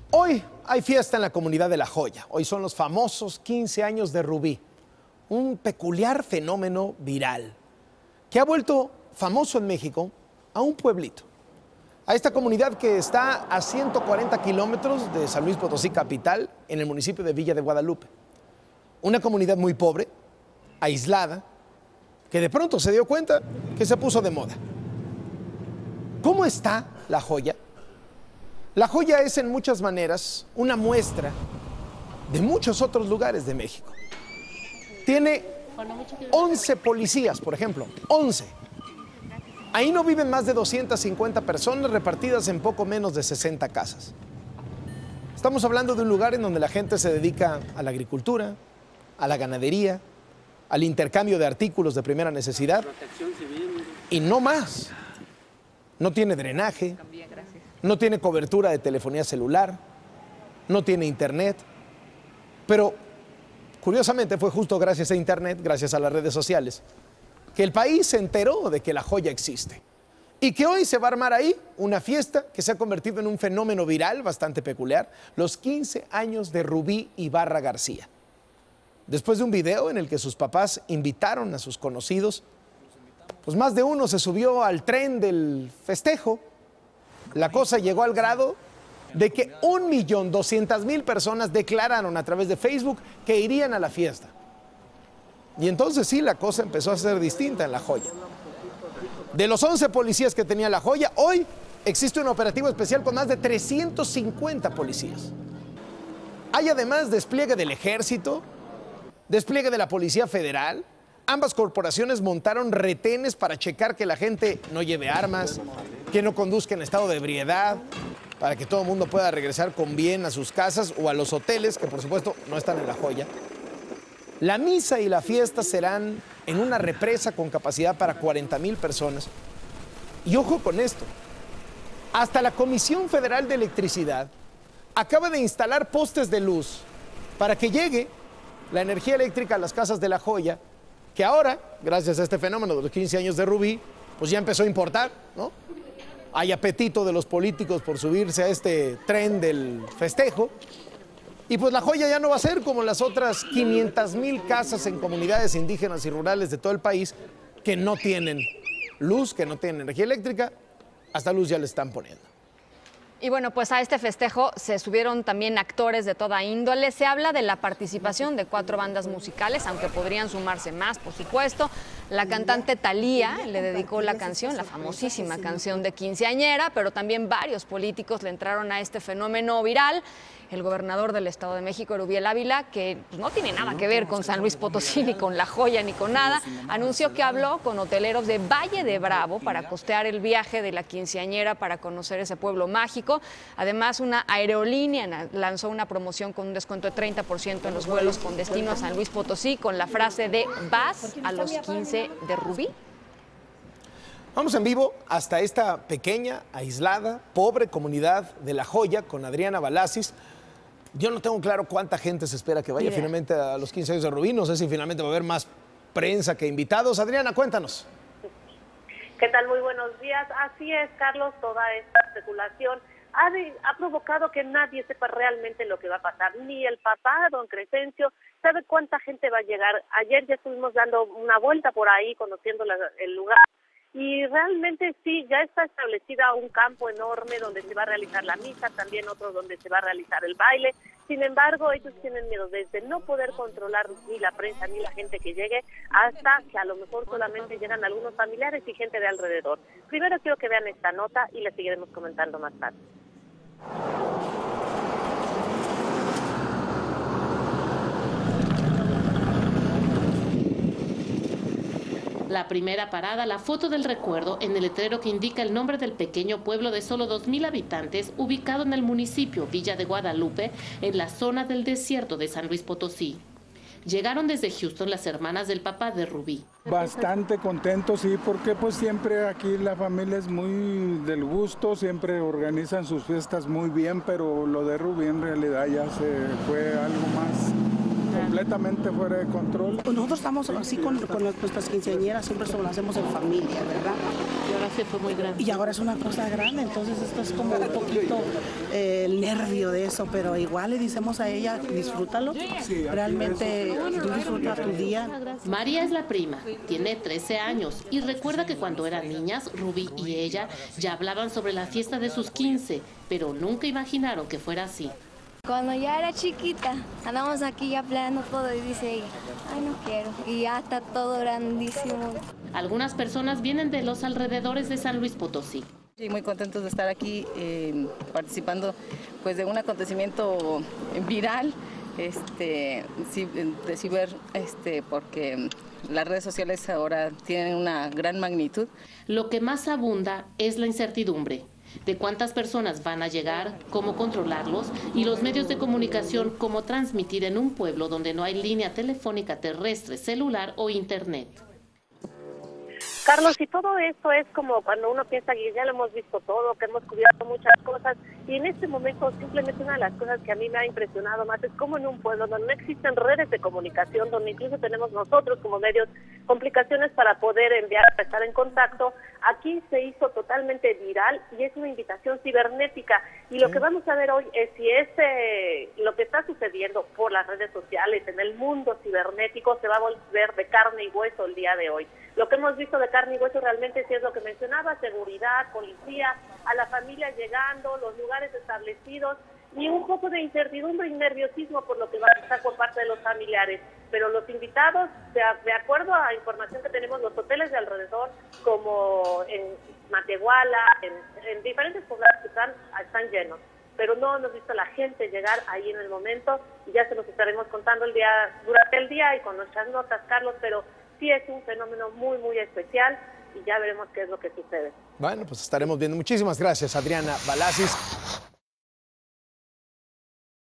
Hoy hay fiesta en la comunidad de La Joya. Hoy son los famosos 15 años de Rubí, un peculiar fenómeno viral que ha vuelto famoso en México a un pueblito, a esta comunidad que está a 140 kilómetros de San Luis Potosí capital, en el municipio de Villa de Guadalupe. Una comunidad muy pobre, aislada, que de pronto se dio cuenta que se puso de moda. ¿Cómo está La Joya? La Joya es en muchas maneras una muestra de muchos otros lugares de México. Tiene 11 policías, por ejemplo, 11. Ahí no viven más de 250 personas repartidas en poco menos de 60 casas. Estamos hablando de un lugar en donde la gente se dedica a la agricultura, a la ganadería, al intercambio de artículos de primera necesidad y no más. No tiene drenaje, no tiene cobertura de telefonía celular, no tiene internet, pero curiosamente fue justo gracias a internet, gracias a las redes sociales, que el país se enteró de que La Joya existe y que hoy se va a armar ahí una fiesta que se ha convertido en un fenómeno viral bastante peculiar, los 15 años de Rubí Ibarra García. Después de un video en el que sus papás invitaron a sus conocidos, pues más de uno se subió al tren del festejo. La cosa llegó al grado de que 1.200.000 personas declararon a través de Facebook que irían a la fiesta. Y entonces sí, la cosa empezó a ser distinta en La Joya. De los 11 policías que tenía La Joya, hoy existe un operativo especial con más de 350 policías. Hay además despliegue del ejército, despliegue de la Policía Federal. Ambas corporaciones montaron retenes para checar que la gente no lleve armas, que no conduzca en estado de ebriedad, para que todo el mundo pueda regresar con bien a sus casas o a los hoteles, que por supuesto no están en La Joya. La misa y la fiesta serán en una represa con capacidad para 40,000 personas. Y ojo con esto, hasta la Comisión Federal de Electricidad acaba de instalar postes de luz para que llegue la energía eléctrica a las casas de La Joya, que ahora, gracias a este fenómeno de los 15 años de Rubí, pues ya empezó a importar, ¿no? Hay apetito de los políticos por subirse a este tren del festejo. Y pues La Joya ya no va a ser como las otras 500,000 casas en comunidades indígenas y rurales de todo el país que no tienen luz, que no tienen energía eléctrica. Hasta luz ya le están poniendo. Y bueno, pues a este festejo se subieron también actores de toda índole. Se habla de la participación de 4 bandas musicales, aunque podrían sumarse más, por supuesto. La cantante Thalía le dedicó la canción, la famosísima canción de quinceañera, pero también varios políticos le entraron a este fenómeno viral. El gobernador del Estado de México, Erubiel Ávila, que pues, no tiene nada que ver con San Luis Potosí, ni con La Joya, ni con nada, anunció que habló con hoteleros de Valle de Bravo para costear el viaje de la quinceañera para conocer ese pueblo mágico. Además, una aerolínea lanzó una promoción con un descuento de 30% en los vuelos con destino a San Luis Potosí, con la frase de «Vas a los 15 de Rubí». Vamos en vivo hasta esta pequeña, aislada, pobre comunidad de La Joya con Adriana Balasis. Yo no tengo claro cuánta gente se espera que vaya finalmente a los 15 años de Rubí. No sé si finalmente va a haber más prensa que invitados. Adriana, cuéntanos. ¿Qué tal? Muy buenos días. Así es, Carlos, toda esta especulación ha provocado que nadie sepa realmente lo que va a pasar. Ni el papá, don Crescencio, sabe cuánta gente va a llegar. Ayer ya estuvimos dando una vuelta por ahí, conociendo el lugar. Y realmente sí, ya está establecida un campo enorme donde se va a realizar la misa, también otro donde se va a realizar el baile. Sin embargo, ellos tienen miedo desde no poder controlar ni la prensa ni la gente que llegue, hasta que a lo mejor solamente llegan algunos familiares y gente de alrededor. Primero quiero que vean esta nota y la seguiremos comentando más tarde. La primera parada, la foto del recuerdo en el letrero que indica el nombre del pequeño pueblo de solo 2,000 habitantes ubicado en el municipio Villa de Guadalupe, en la zona del desierto de San Luis Potosí. Llegaron desde Houston las hermanas del papá de Rubí. Bastante contentos, sí, porque pues siempre aquí la familia es muy del gusto, siempre organizan sus fiestas muy bien, pero lo de Rubí en realidad ya se fue algo más completamente fuera de control. Nosotros estamos así con nuestras quinceañeras, siempre lo hacemos en familia, ¿verdad? Y ahora se fue muy grande. Y ahora es una cosa grande, entonces esto es como un poquito el nervio de eso, pero igual le decimos a ella, disfrútalo, realmente tú disfruta tu día. María es la prima, tiene 13 años y recuerda que cuando eran niñas, Rubí y ella ya hablaban sobre la fiesta de sus 15, pero nunca imaginaron que fuera así. Cuando ya era chiquita, andamos aquí ya planeando todo y dice ella, ay, no quiero, y ya está todo grandísimo. Algunas personas vienen de los alrededores de San Luis Potosí. Sí, muy contentos de estar aquí participando pues, de un acontecimiento viral, ciber, porque las redes sociales ahora tienen una gran magnitud. Lo que más abunda es la incertidumbre de cuántas personas van a llegar, cómo controlarlos y los medios de comunicación, cómo transmitir en un pueblo donde no hay línea telefónica terrestre, celular o internet. Carlos, y todo esto es como cuando uno piensa que ya lo hemos visto todo, que hemos cubierto muchas cosas, y en este momento simplemente una de las cosas que a mí me ha impresionado más es cómo en un pueblo donde no existen redes de comunicación, donde incluso tenemos nosotros como medios complicaciones para poder enviar, para estar en contacto, aquí se hizo totalmente viral y es una invitación cibernética. Y lo que vamos a ver hoy es si lo que está sucediendo por las redes sociales en el mundo cibernético se va a volver de carne y hueso el día de hoy. Lo que hemos visto de carne y hueso realmente sí es lo que mencionaba, seguridad, policía, a la familia llegando, los lugares establecidos y un poco de incertidumbre y nerviosismo por lo que va a pasar por parte de los familiares. Pero los invitados, de acuerdo a información que tenemos, los hoteles de alrededor, como en Matehuala, en diferentes poblados que están llenos. Pero no hemos visto a la gente llegar ahí en el momento y ya se los estaremos contando durante el día y con nuestras notas, Carlos, pero sí es un fenómeno muy, muy especial y ya veremos qué es lo que sucede. Bueno, pues estaremos viendo. Muchísimas gracias, Adriana Balasis.